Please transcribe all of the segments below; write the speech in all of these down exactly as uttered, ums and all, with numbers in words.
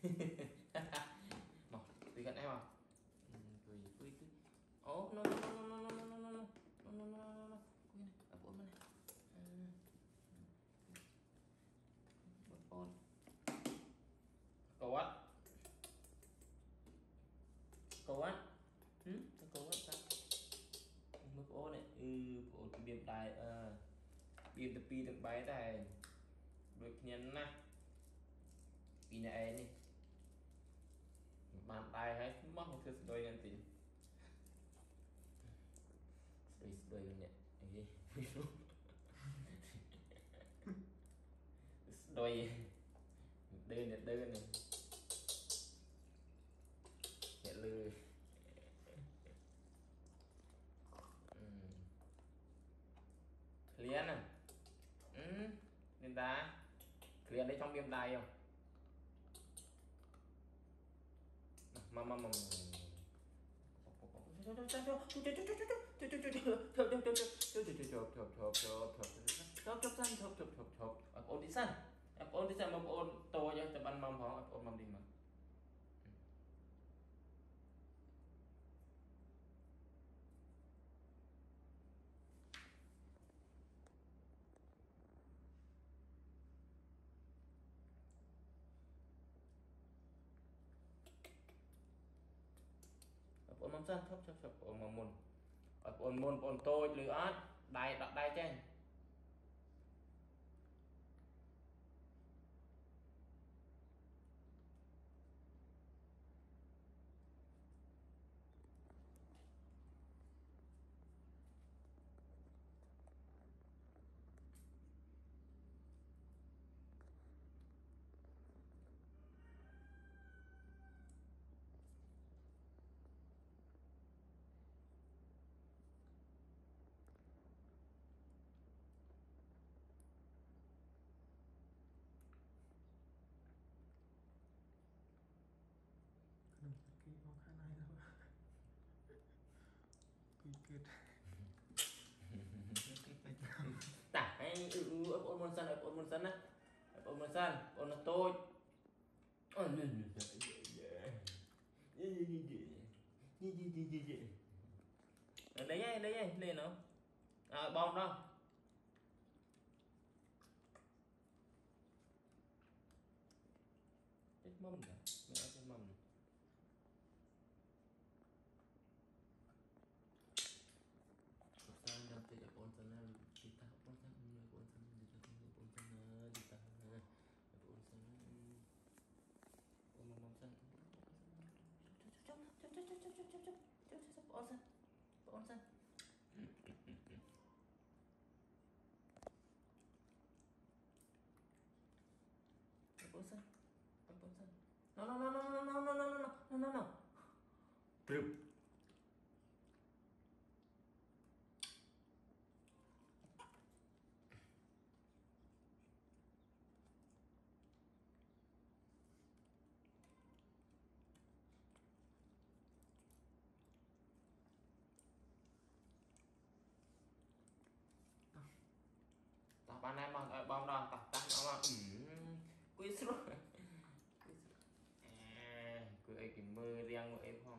mà tùy gần em à tùy tùy tùy ố nó nó nó nó nó nó nó nó nó nó nó nó quy này ở bốn bên này một con cầu á cầu á ừ cầu á sao một ô này ừ ô biếm đài ờ biếm tập pi được bài này được nhân nè pi này này bàn tay hay mất một thứ đôi nhân tí đôi đôi nhẹ ấy đôi đơn này đơn này nhẹ lư liền à ừ nên ta liền đấy trong biếm tay không mà mà mà ôn đi sân ôn đi sân mà ôn to cho tập ăn mầm phó ôn mầm đi mà ôn mầm sân thấp thấp thấp ôn mầm môn ôn môn ôn tôi lừa át đai đặt đai trên cái có khả này đâu quy kết tả hay ừ ôn môn sân ôn môn sân á ôn môn sân ôn là tôi đấy ấy, đấy ấy, lên nó à, bom đó chết mâm cả mẹ chết mâm này. Sang đang chơi ôn sân là kita ôn sân ôn sân kita ôn sân kita ôn sân ôn mâm sân chop chop chop chop chop chop chop chop chop chop ôn sân ôn sân ôn sân ôn sân no no no no no no no no no no no trip tao ban nay mà bom đòn tao tăng nó mà quý rồi cứ ấy cái mơ riêng của em không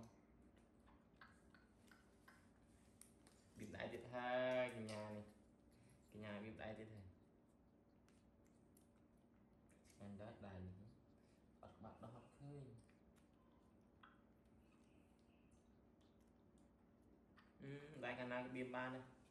bịt lại tiếp hai cái nhà này cái nhà bịt lại tiếp này anh đó đài này bắt bắt đó học khơi ừ, đây cái này cái biên ba này